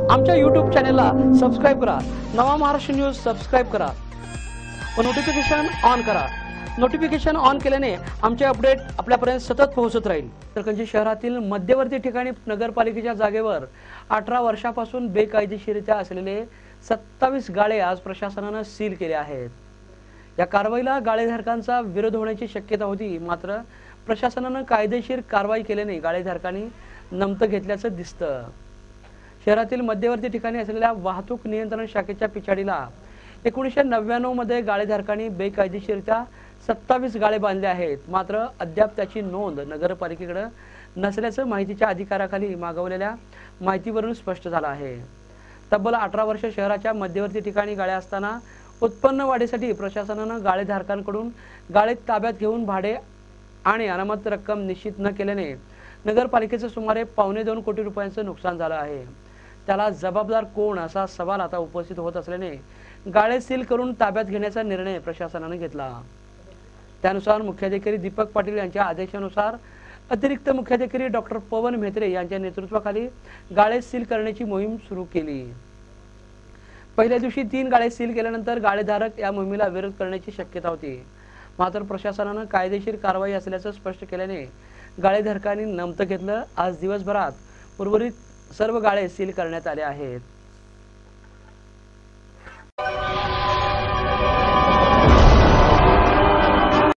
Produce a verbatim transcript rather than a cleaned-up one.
आमच्या यूट्यूब चॅनलला सबस्क्राईब करा। नवा महाराष्ट्र न्यूज सबस्क्राईब करा व नोटिफिकेशन ऑन करा। नोटिफिकेशन ऑन केल्याने आमचे अपडेट आपल्यापर्यंत सतत पोहोचत राहील। इचलकरंजी शहरातील मध्यवर्ती ठिकाणी नगरपालिकेच्या जागेवर अठरा वर्षापासून बेकायदेशीररित्या असलेले सत्तावीस गाळे आज प्रशासनाने सील केले आहेत। या कारवाईला गाळेधारकांचा विरोध होण्याची शक्यता होती, मात्र प्रशासनाने कायदेशीर कारवाई केल्याने गाळेधारकांनी नमतं घेतल्याचं दिसतं। शहरातील मध्यवर्ती ठिकाणी असलेल्या वाहतूक नियंत्रण शाखेच्या पिछाडीला एकोणीसशे नव्याण्णव मध्ये गाळेधारकांनी बेकायदेशीररित्या सत्तावीस गाळे बांधले आहेत, मात्र अद्याप त्याची नोंद नगरपालिकेकडे नसल्याचं माहितीच्या अधिकाराखाली मागवलेल्या माहितीवरून स्पष्ट झालं आहे। तब्बल अठरा वर्ष शहराच्या मध्यवर्ती ठिकाणी गाळे असताना उत्पन्न वाढीसाठी प्रशासनाने गाळेधारकांकडून गाळे ताब्यात घेऊन भाडे आणि अनामत रक्कम निश्चित न केल्याने नगरपालिकेचे सुमारे पावणे दोन कोटी रुपयांचे नुकसान झालं आहे। त्याला जबाबदार कोण असा सवाल आता उपस्थित होत असल्याने गाळे सील करून ताब्यात घेण्याचा निर्णय प्रशासनाने घेतला। त्यानुसार मुख्याधिकारी दीपक पाटील यांच्या आदेशानुसार अतिरिक्त मुख्याधिकारी डॉक्टर पवन म्हेत्रे यांच्या नेतृत्वाखाली गाळे सील करण्याची मोहीम सुरू केली। पहिल्या दिवशी तीन गाळे सील केल्यानंतर गाळेधारक या मोहिमेला विरोध करण्याची शक्यता होती, मात्र प्रशासनाने कायदेशीर कारवाई असल्याचं स्पष्ट केल्याने गाळेधारकांनी नमतं घेतलं। आज दिवसभरात उर्वरित सर्व गाळे सील करण्यात आले आहेत।